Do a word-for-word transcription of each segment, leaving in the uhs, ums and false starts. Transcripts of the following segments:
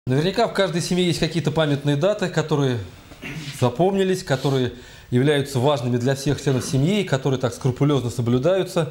Наверняка в каждой семье есть какие-то памятные даты, которые запомнились, которые являются важными для всех членов семьи, которые так скрупулезно соблюдаются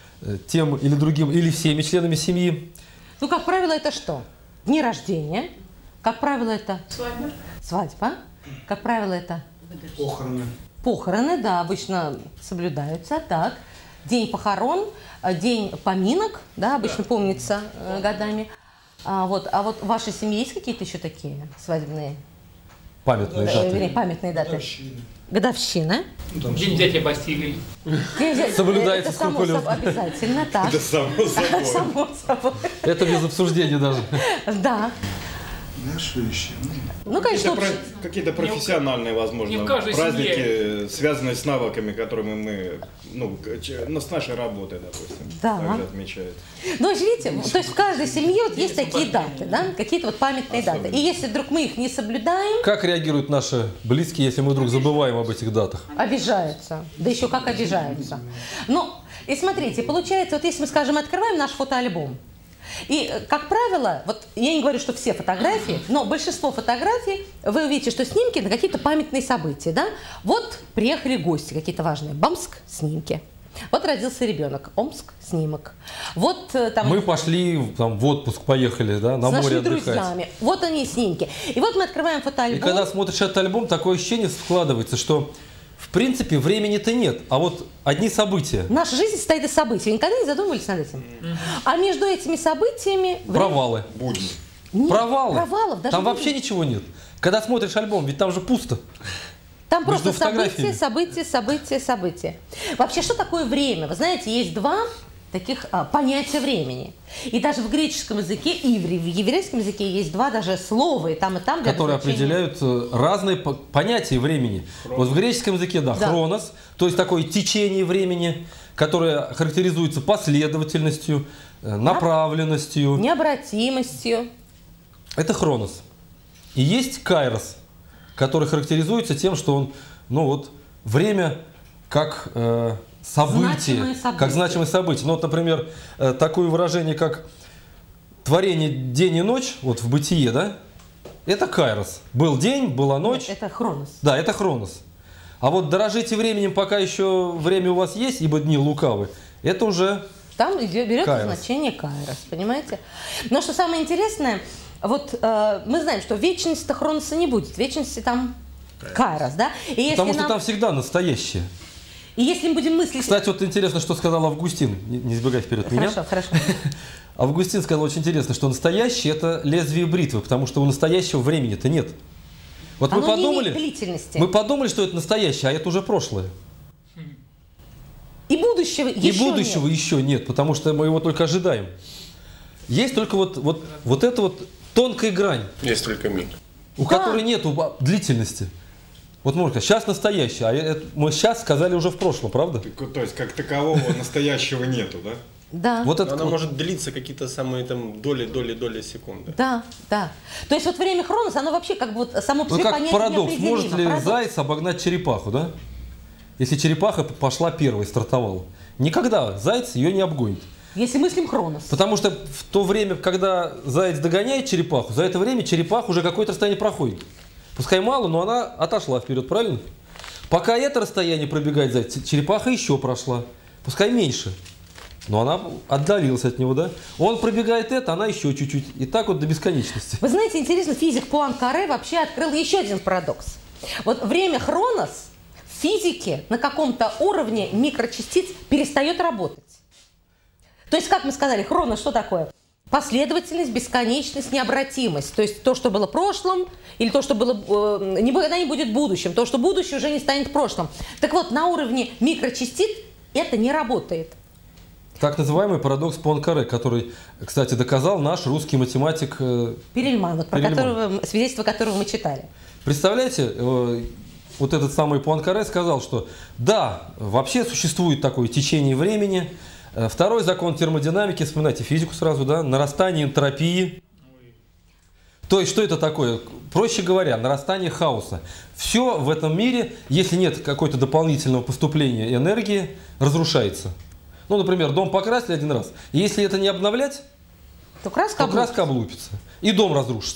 тем или другим, или всеми членами семьи. Ну, как правило, это что? Дни рождения. Как правило, это... Свадьба. Свадьба. Как правило, это... Похороны. Похороны, да, обычно соблюдаются. Так. День похорон, день поминок, да, обычно да. помнится э, годами. А вот, а вот в вашей семье есть какие-то еще такие свадебные? Памятные э, даты. Вернее, памятные даты. Годовщина. Годовщина. День взятия Бастилии. Соблюдается это само скрупулезно. собой, обязательно, так. Это само собой. Само собой. Это без обсуждения даже. Да. Знаешь, еще? Ну, конечно, Какие-то, про, какие-то профессиональные, возможно, не в каждой праздники, семье. связанные с навыками, которыми мы, ну, ну, с нашей работой, допустим, Да. также отмечают. Ну, видите, то есть в каждой семье вот есть такие даты, да, какие-то вот памятные Особенно. даты. И если вдруг мы их не соблюдаем, Как реагируют наши близкие, если мы вдруг забываем об этих датах? обижаются. Да еще как обижаются. Ну, и смотрите, получается, вот если мы, скажем, открываем наш фотоальбом, и, как правило, вот я не говорю, что все фотографии, но большинство фотографий, вы увидите, что снимки на какие-то памятные события, да? Вот приехали гости какие-то важные. Бамск – снимки. Вот родился ребенок. Омск – снимок. Вот там… Мы пошли там, в отпуск, поехали, да, на с море нашими отдыхать. друзьями. Вот они снимки. И вот мы открываем фотоальбом. И когда смотришь этот альбом, такое ощущение складывается, что в принципе времени-то нет, а вот одни события. Наша жизнь состоит из событий. Вы никогда не задумывались над этим? Mm-hmm. А между этими событиями… Провалы. Будни. Нет, Провалы. Провалов. Даже там будни. вообще ничего нет. Когда смотришь альбом, ведь там же пусто. Там Между просто события, фотографиями. события, события, события. Вообще, что такое время? Вы знаете, есть два таких а, понятия времени. И даже в греческом языке, и в еврейском языке есть два даже слова, и там, и там. Для Которые обозначения... определяют разные понятия времени. Хронос. Вот в греческом языке, да, Да. хронос, то есть такое течение времени, которое характеризуется последовательностью, э, направленностью. Необратимостью. Это хронос. И есть кайрос, который характеризуется тем, что он, ну вот, время как э, событие, Значимое событие. как значимое событие. Ну вот, например, э, такое выражение, как творение день и ночь, вот в бытие, да, это кайрос. Был день, была ночь. Это хронос. Да, это хронос. А вот дорожите временем, пока еще время у вас есть, ибо дни лукавы, это уже Там идет, берется Кайрос. значение кайрос, понимаете? Но что самое интересное, вот э, мы знаем, что в вечности-то хроноса не будет, в вечности там кайрос, да? И если потому что нам- там всегда настоящее. И если мы будем мыслить… Кстати, вот интересно, что сказал Августин, не, не сбегай вперед меня. Хорошо, хорошо. Августин сказал очень интересно, что настоящее – это лезвие бритвы, потому что у настоящего времени-то нет. Вот мы Оно не подумали, имеет длительности. мы подумали, что это настоящее, а это уже прошлое. И будущего И еще будущего нет. еще нет, потому что мы его только ожидаем. Есть только вот, вот, вот эта вот тонкая грань, Есть только миг. у Да. которой нет длительности. Вот можно сказать, сейчас настоящее, а это мы сейчас сказали уже в прошлом, правда? Так, то есть, как такового настоящего нету, да? Да, Вот это Она вот- может длиться какие-то самые там доли, доли, доли секунды. да, да. То есть вот время хроноса, оно вообще как бы вот само по Ну себе как понятие парадокс, неопределимо. может ли Парадокс. заяц обогнать черепаху, да? Если черепаха пошла первой, стартовала. Никогда заяц ее не обгонит. Если мыслим хронос. Потому что в то время, когда заяц догоняет черепаху, за это время черепаха уже какое-то расстояние проходит. Пускай мало, но она отошла вперед, правильно? Пока это расстояние пробегает заяц, черепаха еще прошла. Пускай меньше, но она отдалилась от него, да? Он пробегает это, она еще чуть-чуть. И так вот до бесконечности. Вы знаете, интересно, физик Пуанкаре вообще открыл еще один парадокс. Вот время хронос в физике на каком-то уровне микрочастиц перестает работать. То есть, как мы сказали, хронос что такое? Последовательность, бесконечность, необратимость. То есть то, что было в прошлом, или то, что было, э, никогда не будет будущим, то, что будущее уже не станет прошлым. Так вот, на уровне микрочастиц это не работает. Так называемый парадокс Пуанкаре, который, кстати, доказал наш русский математик э, Перельман, вот про Перельман. которого, свидетельство которого мы читали. Представляете, э, вот этот самый Пуанкаре сказал, что да, вообще существует такое течение времени. Э, Второй закон термодинамики, вспоминайте физику сразу, да, нарастание энтропии. То есть, что это такое? Проще говоря, нарастание хаоса. Все в этом мире, если нет какой-то дополнительного поступления энергии, разрушается. Ну, например, дом покрасили один раз. И если это не обновлять, То краска то облупится. краска облупится. И дом разрушится.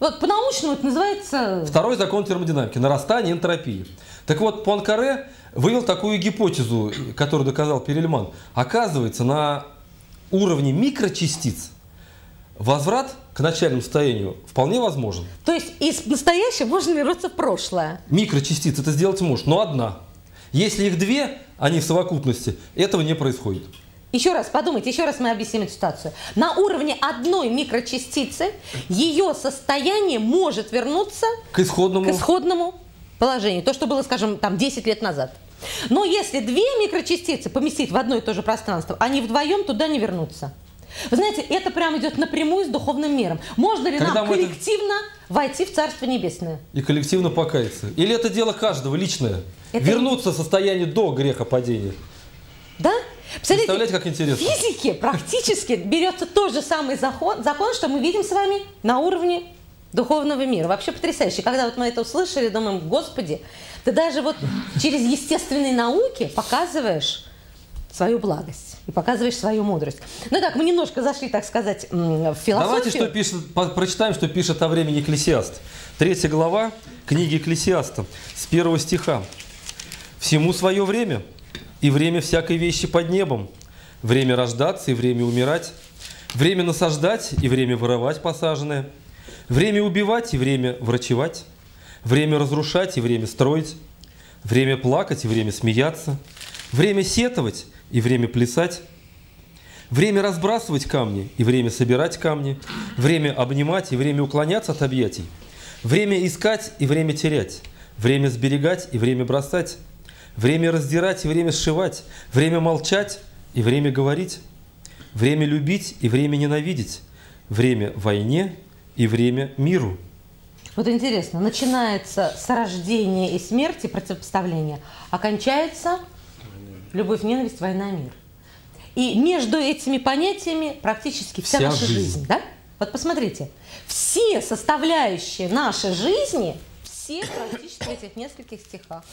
Вот по-научному это называется... Второй закон термодинамики – нарастание энтропии. Так вот, Пуанкаре вывел такую гипотезу, которую доказал Перельман. Оказывается, на уровне микрочастиц возврат к начальному состоянию вполне возможен. То есть из настоящего можно вернуться в прошлое. Микрочастиц это сделать может, но одна. Если их две, они в совокупности, этого не происходит. Еще раз подумайте, еще раз мы объясним эту ситуацию. На уровне одной микрочастицы ее состояние может вернуться К исходному, к исходному положению. То, что было, скажем, там десять лет назад. Но если две микрочастицы поместить в одно и то же пространство, они вдвоем туда не вернутся. Вы знаете, это прямо идет напрямую с духовным миром. Можно ли Когда нам мы это- коллективно войти в Царство Небесное? и коллективно покаяться. Или это дело каждого личное? Это- Вернуться в состояние до грехопадения. Да? Представляете, как интересно? В физике практически берется тот же самый закон, закон, что мы видим с вами на уровне духовного мира. Вообще потрясающе. Когда вот мы это услышали, думаем, Господи, ты даже вот через естественные науки показываешь свою благость и показываешь свою мудрость. Ну так, мы немножко зашли, так сказать, м, в философию. Давайте что пишет, по- прочитаем, что пишет о времени Экклесиаст. Третья глава книги Экклесиаста с первого стиха. «Всему свое время, и время всякой вещи под небом, время рождаться и время умирать, время насаждать и время воровать посаженное, время убивать и время врачевать, время разрушать и время строить, время плакать и время смеяться, время сетовать и время плясать, время разбрасывать камни и время собирать камни, время обнимать и время уклоняться от объятий, время искать и время терять, время сберегать и время бросать, время раздирать и время сшивать, время молчать и время говорить, время любить и время ненавидеть, время войне и время миру». Вот интересно, начинается с рождения и смерти, противопоставления, а кончается любовь, ненависть, война, мир. И между этими понятиями практически вся, Вся наша жизнь. жизнь. Да? Вот посмотрите, все составляющие нашей жизни, все практически в этих нескольких стихах.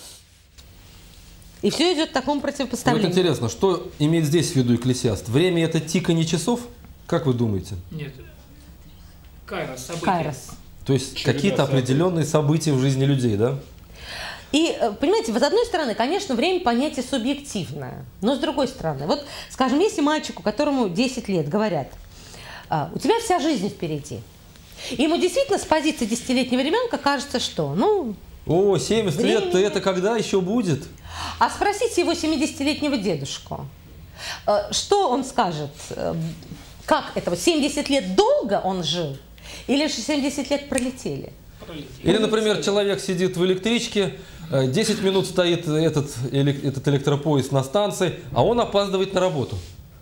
И все идет в таком Вот противопоставлении. интересно, что имеет здесь в виду Экклесиаст? Время – это тиканье часов? Как вы думаете? Нет. Кайрос, события. Кайрос. То есть Череда какие-то событий. определенные события в жизни людей, да? И, э, понимаете, с одной стороны, конечно, время понятие субъективное, но с другой стороны, вот, скажем, если мальчику, которому десять лет, говорят, «А, у тебя вся жизнь впереди, и ему действительно с позиции десятилетнего ребенка кажется, что, ну, О, семьдесят лет, Времени. это когда еще будет? а спросите его семидесятилетнего дедушку, э, что он скажет, э, как это, вот семьдесят лет долго он жил, или же семьдесят лет пролетели? Или, например, человек сидит в электричке, э, десять минут стоит этот, элек- этот электропоезд на станции, а он опаздывает на работу.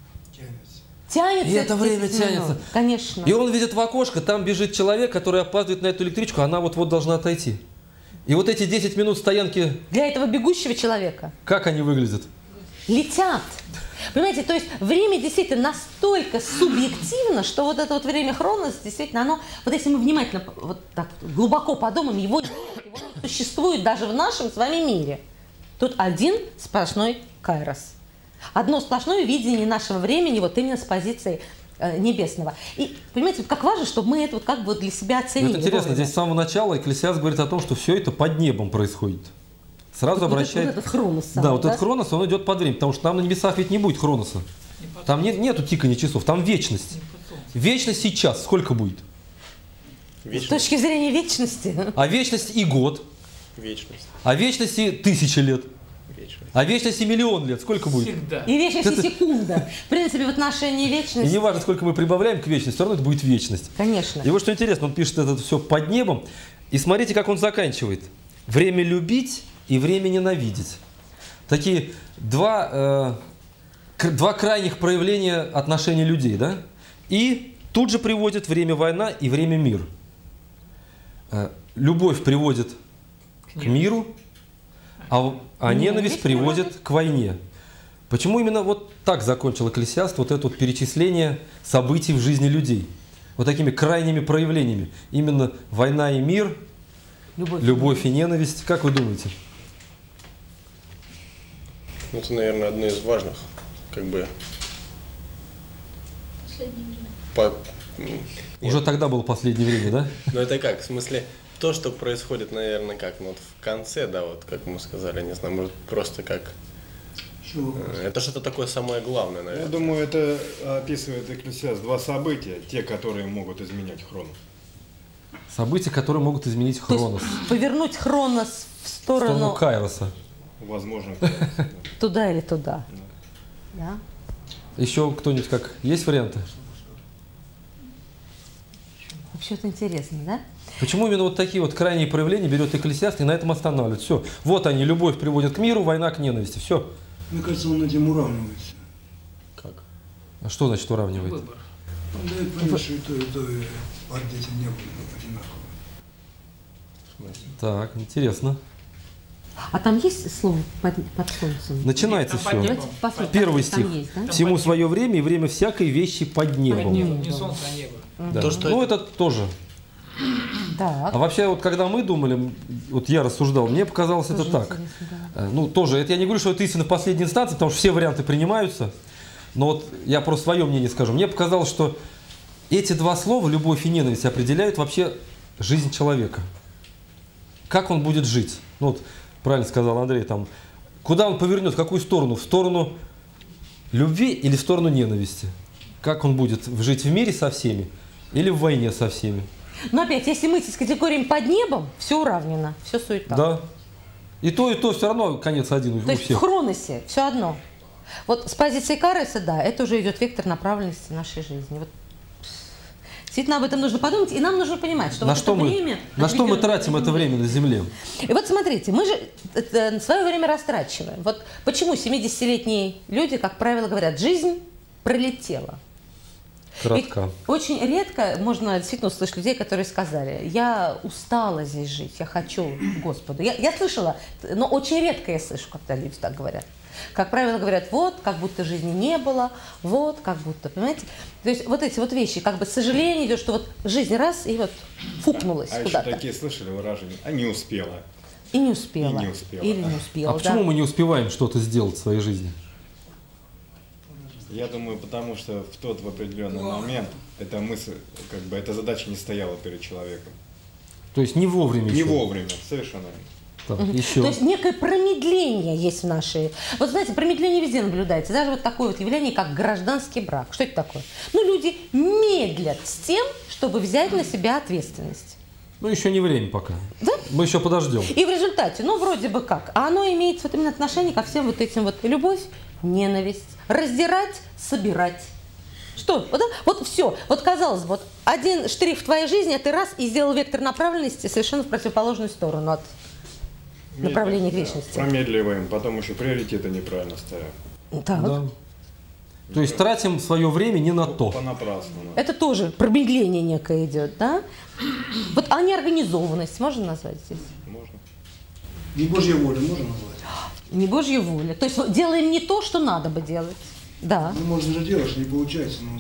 Тянется И это время десять минут, тянется. Конечно. И он видит в окошко, там бежит человек, который опаздывает на эту электричку, она вот-вот должна отойти. И вот эти десять минут стоянки, Для этого бегущего человека как они выглядят? летят. Понимаете, то есть время действительно настолько субъективно, что вот это вот время Хронос, действительно, оно, вот если мы внимательно, вот так глубоко подумаем, его нет, его не существует даже в нашем с вами мире. Тут один сплошной кайрос. Одно сплошное видение нашего времени вот именно с позиции э, небесного. И понимаете, вот как важно, чтобы мы это вот как бы для себя оценили. Вот интересно, вовремя. здесь с самого начала Экклесиаст говорит о том, что все это под небом происходит. Сразу Вот обращает... этот, вот этот хронос самый, Да, вот да? этот хронос, он идет под время, потому что там на небесах ведь не будет хроноса. Там нет, нету тикания часов, там вечность. Вечность сейчас сколько будет? С Вечность. точки зрения вечности. А вечность и год, Вечность. а вечность и тысячи лет, Вечность. а вечность и миллион лет, сколько будет? Всегда. И вечность, Это- и секунда. В принципе, в отношении И вечности. не важно, сколько мы прибавляем к вечности, все равно это будет вечность. Конечно. И вот что интересно, он пишет это все под небом, и смотрите, как он заканчивает. Время любить и время ненавидеть. Такие два, э, к- два крайних проявления отношений людей, да? И тут же приводит время война и время мир. Э, любовь приводит к миру, а, в- а Ненависть ненависть приводит к войне. Почему именно вот так закончил Экклесиаст вот это вот перечисление событий в жизни людей? Вот такими крайними проявлениями. Именно война и мир, Любовь. любовь и ненависть. Как вы думаете? Ну, это, наверное, одно из важных, как бы, по- Уже тогда было последнее время, да? Ну это как, в смысле, то, что происходит, наверное, как, ну вот в конце, да, вот как мы сказали, не знаю, может просто как, э, это что-то такое самое главное, наверное. Я думаю, это описывает Экклесиаст два события, те, которые могут изменять хронос. События, которые могут изменить То есть Хронос. повернуть Хронос в В сторону сторону Кайроса. Возможно, да. туда или туда. Да. Еще кто-нибудь как? Есть варианты? Вообще-то интересно, да? Почему именно вот такие вот крайние проявления берет Экклесиаст и на этом останавливает? Все. Вот они, любовь приводит к миру, война к ненависти. Все. Мне кажется, он этим уравнивается. Как? А что значит уравнивает? Выбор. Он дает понять, что и то, и то, и под этим небом одинаково. Так, интересно. А там есть слово под, под солнцем? Начинается Там под все. небом. Давайте посмотрим, Первый там стих. есть, да? Всему под свое время и время всякой вещи под Под небом. небом, не солнце, а небо. Да. То, что Ну, это- это тоже. Так. А вообще, вот когда мы думали, вот я рассуждал, мне показалось это Тоже так. интересно, да. Э, Ну, тоже, это я не говорю, что это истина в последней инстанции, потому что все варианты принимаются. Но вот я просто свое мнение скажу. Мне показалось, что эти два слова, любовь и ненависть, определяют вообще жизнь человека. Как он будет жить. Ну, вот правильно сказал Андрей, там, куда он повернет, в какую сторону? В сторону любви или в сторону ненависти? Как он будет жить в мире со всеми или в войне со всеми? Но опять, если мыслить с категориями под небом, все уравнено, все суета. Да. И то, и то все равно конец один у То есть в всех. Хроносе все одно. Вот с позиции Кайроса, да, это уже идет вектор направленности нашей жизни. Вот. Действительно, об этом нужно подумать, и нам нужно понимать, что На вот что, это мы, время... на что мы определенное тратим это время на Земле? И вот смотрите, мы же это, свое время растрачиваем. Вот почему семидесятилетние люди, как правило, говорят, жизнь пролетела. Кратко. Ведь очень редко можно действительно услышать людей, которые сказали, я устала здесь жить, я хочу к Господу. Я, я слышала, но очень редко я слышу, когда люди так говорят. Как правило, говорят, вот, как будто жизни не было, вот, как будто, понимаете? То есть вот эти вот вещи, как бы сожаление идет, что вот жизнь раз и вот фукнулась А еще куда-то. такие слышали выражения, а не успела. И не успела. И не успела. Или не успела, А да. почему мы не успеваем что-то сделать в своей жизни? Я думаю, потому что в тот в определенный момент эта мысль, как бы эта задача не стояла перед человеком. То есть не вовремя Не еще. вовремя, совершенно. Так, еще. То есть некое промедление есть в нашей... Вот знаете, промедление везде наблюдается. Даже вот такое вот явление, как гражданский брак. Что это такое? Ну, люди медлят с тем, чтобы взять на себя ответственность. Ну, еще не время пока. Да? Мы еще подождем. И в результате, ну, вроде бы как, а оно имеет вот именно отношение ко всем вот этим вот любовь, ненависть, раздирать, собирать. Что? Вот, да? Вот все. Вот казалось бы, вот один штрих в твоей жизни, а ты раз и сделал вектор направленности совершенно в противоположную сторону от направления к Да, вечности. промедливаем, потом еще приоритеты неправильно ставим. Так. Да. То есть тратим свое время не на то. Понапрасну. да. Это тоже промедление некое идет, да? Вот, а неорганизованность можно назвать здесь? Можно. Не Божья воля можно назвать? Не Божья воля. То есть вот делаем не то, что надо бы делать. Да. Ну, можно же делать, что не получается, но,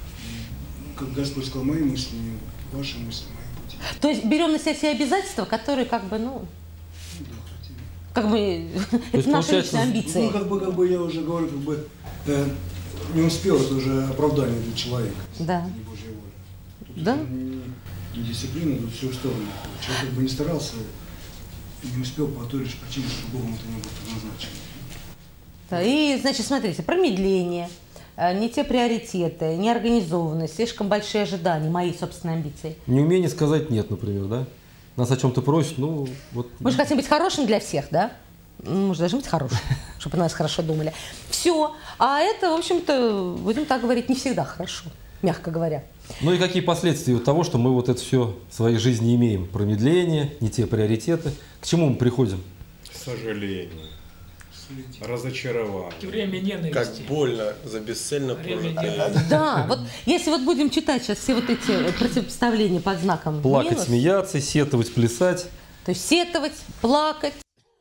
как Господь сказал, мои мысли, не ваши мысли, мои пути. То есть берем на себя все обязательства, которые как бы, ну, Ну, да, хотим. как бы, есть, это наши получается, личные амбиции. Ну, как бы, как бы я уже говорю, как бы э, не успел, это уже оправдание для человека. Да. Не Божья воля. Тут Да. Не, не дисциплина, тут все в сторону. Человек как бы не старался, не успел по той лишь причине, что Богом это не было предназначено. Да, и, значит, смотрите, промедление, э, не те приоритеты, неорганизованность, слишком большие ожидания, мои собственные амбиции. Неумение сказать нет, например, да? Нас о чем-то просят, ну, вот. Мы же хотим быть хорошим для всех, да? Ну, мы же должны быть хорошим, чтобы о нас хорошо думали. Все. А это, в общем-то, будем так говорить, не всегда хорошо, мягко говоря. Ну и какие последствия от того, что мы вот это все в своей жизни имеем? Промедление, не те приоритеты. К чему мы приходим? Сожаление, разочарование. Время ненависти. Как больно за бесцельно Время прожитое. ненависти. Да, вот если вот будем читать сейчас все вот эти противопоставления под знаком Плакать, минус, смеяться, сетовать, плясать. то есть сетовать, плакать,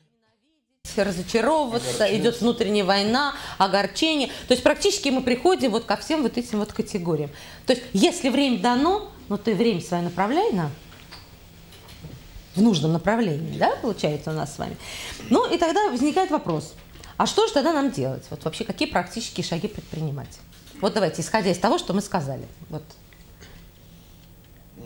разочаровываться, идет внутренняя война, огорчение. То есть практически мы приходим вот ко всем вот этим вот категориям. То есть если время дано, ну ты время свое направляй на в нужном направлении, да, получается у нас с вами. Ну и тогда возникает вопрос, а что же тогда нам делать? Вот вообще какие практические шаги предпринимать? Вот давайте, исходя из того, что мы сказали. Вот.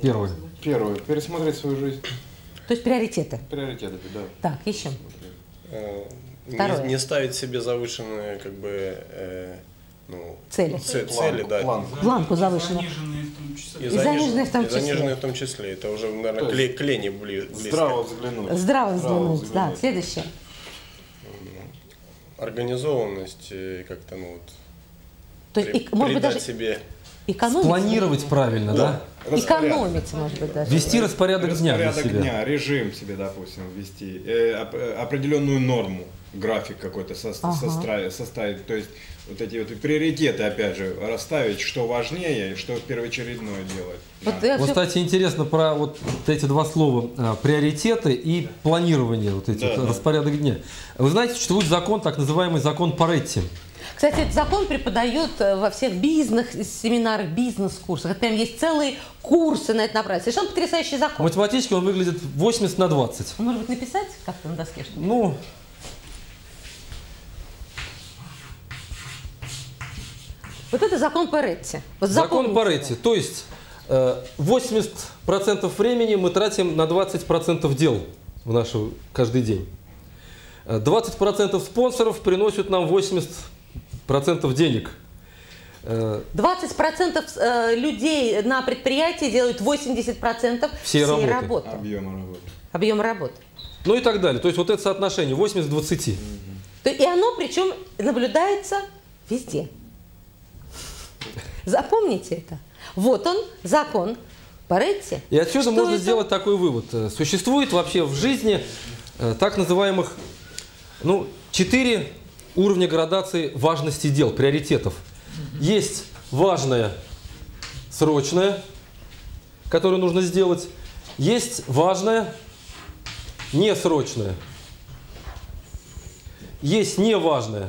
Первое. Первое. Пересмотреть свою жизнь. То есть приоритеты. Приоритеты, да. Так, еще. Не, не ставить себе завышенные, как бы, э, ну, цели. Ц, Планку, цели, да. планку. Планку завышенную. Заниженные в том числе. И И заниженные в том и заниженные числе. в том числе. Это уже, наверное, к, ле- к лени бли- близко. Здраво взглянуть. Здраво взглянуть, да. взглянуть. Следующее. Организованность, э, как-то, ну, вот, То есть, при- и, может быть, придать даже себе... экономить. Планировать правильно, да? Экономить, может быть, даже. Вести распорядок дня для Распорядок себя. дня, режим себе, допустим, ввести, э, оп- э, определенную норму, график какой-то со- Ага. состра- составить, то есть вот эти вот приоритеты, опять же, расставить, что важнее и что первоочередное делать. Вот надо. я Вот, всё- кстати, интересно про вот эти два слова а, приоритеты и планирование, вот эти Да, вот, да. распорядок дня. Вы знаете, существует закон, так называемый закон Паретти. Кстати, этот закон преподают э, во всех бизнес-семинарах, бизнес-курсах. Это прям есть целые курсы на это направление. Совершенно потрясающий закон. Математически он выглядит восемьдесят на двадцать. Может быть, написать как-то на доске? Что-то? Ну, Вот это закон Паретти. Вот закон запомните Паретти. его. То есть э, восемьдесят процентов времени мы тратим на двадцать процентов дел в наш каждый день. Э, двадцать процентов спонсоров приносят нам восемьдесят процентов денег. Э, двадцать процентов э, людей на предприятии делают восемьдесят процентов Всей всей работы. работы. Объема работы. Объема работы. Ну и так далее. То есть вот это соотношение восемьдесят к двадцати. То- И оно, причем, наблюдается везде. Запомните это. Вот он, закон Паретти. И отсюда Что можно это? сделать такой вывод. Э, Существует вообще в жизни э, так называемых, ну, четыре уровня градации важности дел, приоритетов. Есть важное, срочное, которое нужно сделать. Есть важное, несрочное. Есть неважное,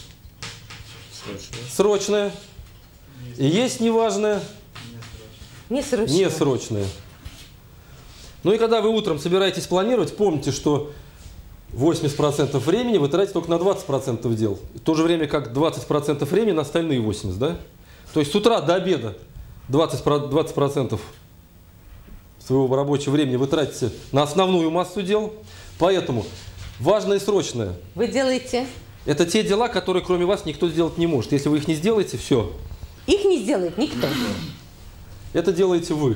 срочное. И есть неважное, Не срочно. несрочное. Ну и когда вы утром собираетесь планировать, помните, что восемьдесят процентов времени вы тратите только на двадцать процентов дел. В то же время как двадцать процентов времени на остальные восемьдесят процентов, да? То есть с утра до обеда двадцать процентов своего рабочего времени вы тратите на основную массу дел. Поэтому важное и срочное Вы делаете... – это те дела, которые кроме вас никто сделать не может. Если вы их не сделаете, все. Их не сделает никто. Это делаете вы.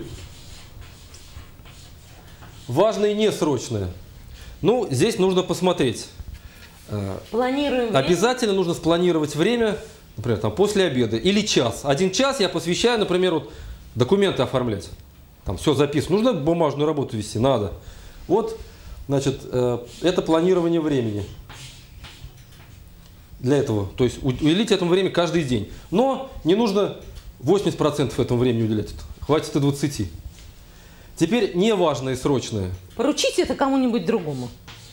Важное и несрочное. Ну, здесь нужно посмотреть. Э, Планируем время. Обязательно нужно спланировать время, например, там, после обеда или час. Один час я посвящаю, например, вот, документы оформлять. Там все записано. Нужно бумажную работу вести? Надо. Вот, значит, э, это планирование времени. Для этого. То есть уделить этому время каждый день. Но не нужно восемьдесят процентов этому времени уделять. Хватит и двадцати. Теперь неважное и срочное. Поручите это кому-нибудь другому.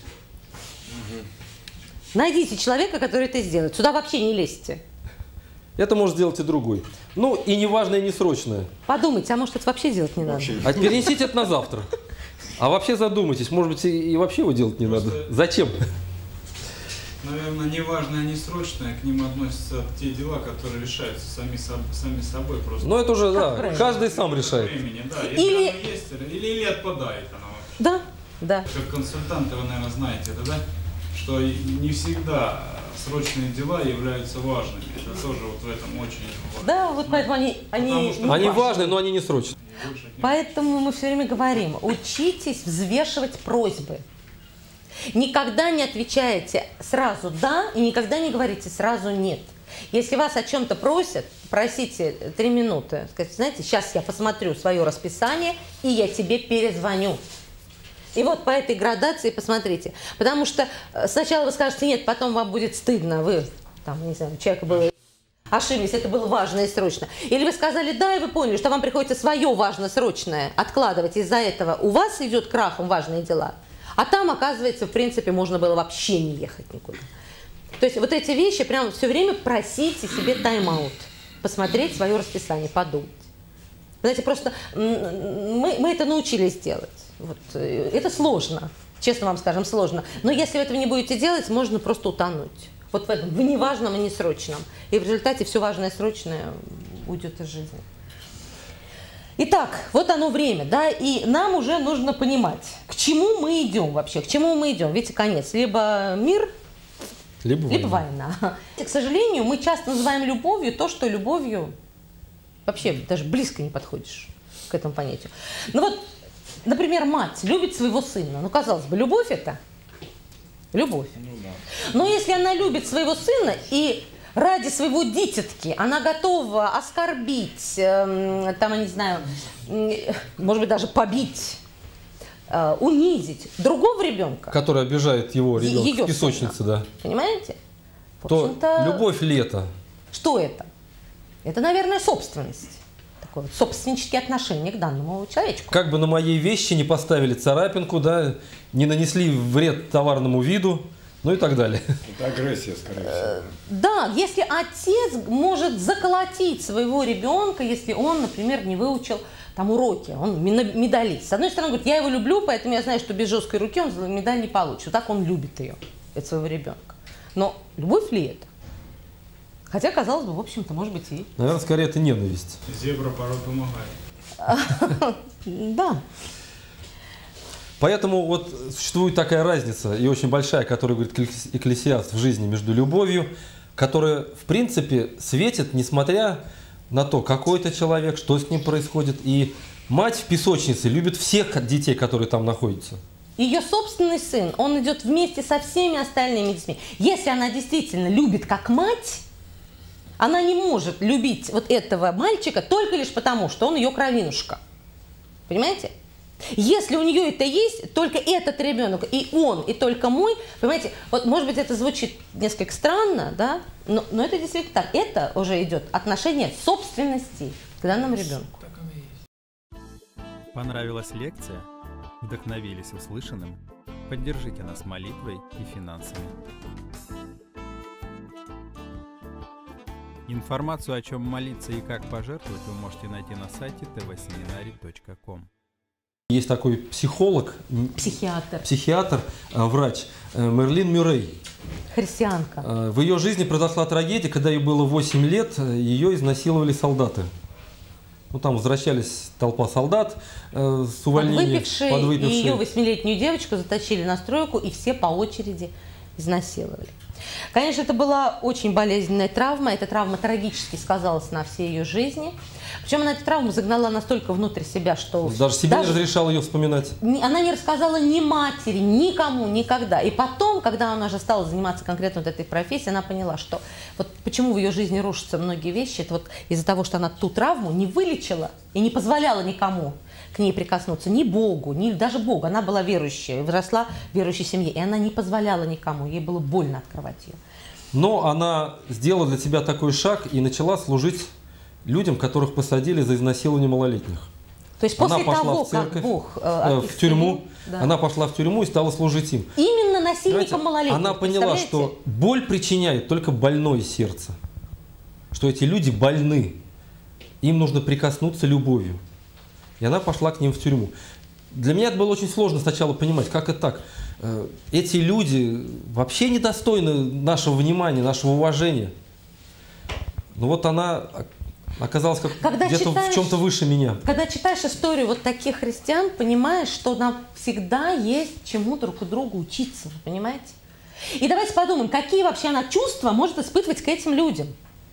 Найдите человека, который это сделает. Сюда вообще не лезьте. Это может сделать и другой. Ну и неважное, и несрочное. Подумайте, а может это вообще делать не надо? Вообще. А перенесите это на завтра. А вообще задумайтесь, может быть, и, и вообще его делать не надо. Зачем? Наверное, неважное, не срочное, к ним относятся те дела, которые решаются сами, соб- сами собой просто. Но это уже, Как да, правильно. каждый сам решает. Времени, да. Если Или- оно есть, или, или отпадает оно вообще. Да, да. Как консультанты, вы, наверное, знаете это, да? Что и не всегда срочные дела являются важными. Это тоже вот в этом очень важно. Да, вот поэтому они, они, Потому что- ну, Они важны. важны, но они не срочные. Больше от них Поэтому мы все время говорим, учитесь взвешивать просьбы. Никогда не отвечаете сразу «да» и никогда не говорите сразу «нет». Если вас о чем-то просят, просите три минуты. Скажите, знаете, сейчас я посмотрю свое расписание, и я тебе перезвоню. И вот по этой градации посмотрите. Потому что э, сначала вы скажете «нет», потом вам будет стыдно. Вы, там, не знаю, у человека было... ошиблись, это было важно и срочно. Или вы сказали «да», и вы поняли, что вам приходится свое важно-срочное откладывать. Из-за этого у вас идет крахом важные дела. А там, оказывается, в принципе, можно было вообще не ехать никуда. То есть вот эти вещи, прям все время просите себе тайм-аут. Посмотреть свое расписание, подумать. Знаете, просто м, мы, мы это научились делать. Вот, э, это сложно, честно вам скажем, сложно. Но если вы этого не будете делать, можно просто утонуть. Вот в этом, в неважном и несрочном. И в результате все важное и срочное уйдет из жизни. Итак, вот оно время, да, и нам уже нужно понимать, к чему мы идем вообще, к чему мы идем. Ведь конец, либо мир, либо, либо война. война. И, к сожалению, мы часто называем любовью то, что любовью вообще даже близко не подходишь к этому понятию. Ну вот, например, мать любит своего сына. Ну, казалось бы, любовь это? Любовь. Ну, да. Но если она любит своего сына и ради своего дитятки она готова оскорбить, э, там, я не знаю, э, может быть, даже побить, э, унизить другого ребенка, Который обижает его ребенка ее в песочнице, сына. да. Понимаете? В То общем-то, любовь ли это? что это? Это, наверное, собственность. Такое вот собственнические отношения к данному человечку. Как бы на моей вещи не поставили царапинку, да, не нанесли вред товарному виду, ну и так далее. Это агрессия, скорее всего. Да, если отец может заколотить своего ребенка, если он, например, не выучил там уроки, он медалист. С одной стороны, говорит, я его люблю, поэтому я знаю, что без жесткой руки он медаль не получит. Вот так он любит ее, это своего ребенка. Но любовь ли это? Хотя, казалось бы, в общем-то, может быть и... Наверное, скорее это ненависть. Зебра порой помогает. Да. Поэтому вот существует такая разница, и очень большая, которую говорит Экклесиаст в жизни, между любовью, которая, в принципе, светит, несмотря на то, какой это человек, что с ним происходит. И мать в песочнице любит всех детей, которые там находятся. Ее собственный сын, он идет вместе со всеми остальными детьми. Если она действительно любит как мать, она не может любить вот этого мальчика только лишь потому, что он ее кровинушка. Понимаете? Если у нее это есть, только этот ребенок, и он, и только мой, понимаете, вот может быть это звучит несколько странно, да, но, но это действительно так. Это уже идет отношение собственности к данному ребенку. Понравилась лекция? Вдохновились услышанным? Поддержите нас молитвой и финансами. Информацию, о чем молиться и как пожертвовать, вы можете найти на сайте тэ вэ семинарий точка ком. Есть такой психолог, Психиатр. психиатр, врач Мерлин Мюррей. Христианка. В ее жизни произошла трагедия, когда ей было восемь лет, ее изнасиловали солдаты. Ну, там возвращались толпа солдат э, с увольнения. Подвыпившие, подвыпившие. и ее восьмилетнюю девочку затащили на стройку, и все по очереди изнасиловали. Конечно, это была очень болезненная травма. Эта травма трагически сказалась на всей ее жизни. Причем она эту травму загнала настолько внутрь себя, что... Даже себе даже не разрешала ее вспоминать. Она не рассказала ни матери, никому, никогда. И потом, когда она уже стала заниматься конкретно вот этой профессией, она поняла, что вот почему в ее жизни рушатся многие вещи, это вот из-за того, что она ту травму не вылечила и не позволяла никому к ней прикоснуться, ни Богу, ни даже Богу. Она была верующая, выросла в верующей семье, и она не позволяла никому, ей было больно открывать ее. Но она сделала для себя такой шаг и начала служить людям, которых посадили за изнасилование малолетних. То есть после она пошла того, в церковь, как Бог э, в тюрьму, да. Она пошла в тюрьму и стала служить им. Именно насильникам малолетних. Она поняла, что боль причиняет только больное сердце, что эти люди больны, им нужно прикоснуться любовью. И она пошла к ним в тюрьму. Для меня это было очень сложно сначала понимать, как это так. Эти люди вообще недостойны нашего внимания, нашего уважения. Но вот она оказалась где-то в чем-то выше меня. Когда читаешь историю вот таких христиан, понимаешь, что нам всегда есть чему друг у друга учиться, вы понимаете? И давайте подумаем, какие вообще она чувства может испытывать к этим людям.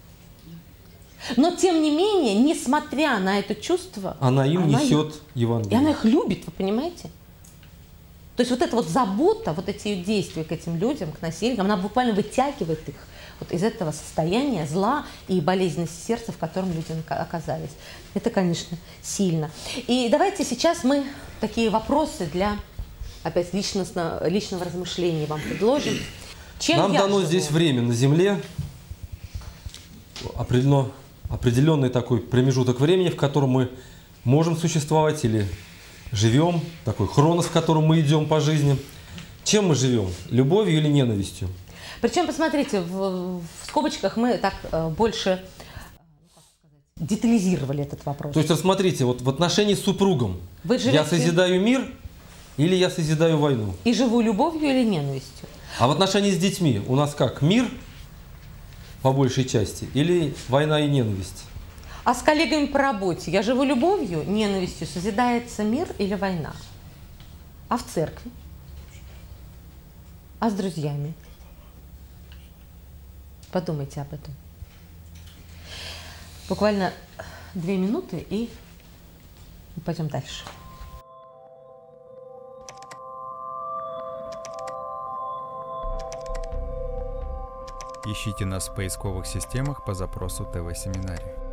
Но тем не менее, несмотря на это чувство, она им она несет их, Евангелие. И она их любит, вы понимаете? То есть вот эта вот забота, вот эти действия к этим людям, к насильникам, она буквально вытягивает их вот из этого состояния зла и болезненности сердца, в котором люди оказались. Это, конечно, сильно. И давайте сейчас мы такие вопросы для, опять, личностного, личного размышления вам предложим. Чем Нам я дано живу? здесь время на земле, определено, определенный такой промежуток времени, в котором мы можем существовать или живем, такой хронос, в котором мы идем по жизни. Чем мы живем? Любовью или ненавистью? Причем, посмотрите, в, в скобочках мы так э, больше ну, как сказать, детализировали этот вопрос. То есть, рассмотрите, вот в отношении с супругом Вы живете... я созидаю мир или я созидаю войну? И живу любовью или ненавистью? А в отношении с детьми у нас как? Мир по большей части или война и ненависть? А с коллегами по работе я живу любовью, ненавистью, созидается мир или война? А в церкви? А с друзьями? Подумайте об этом. Буквально две минуты, и мы пойдем дальше. Ищите нас в поисковых системах по запросу ТВ-семинарий.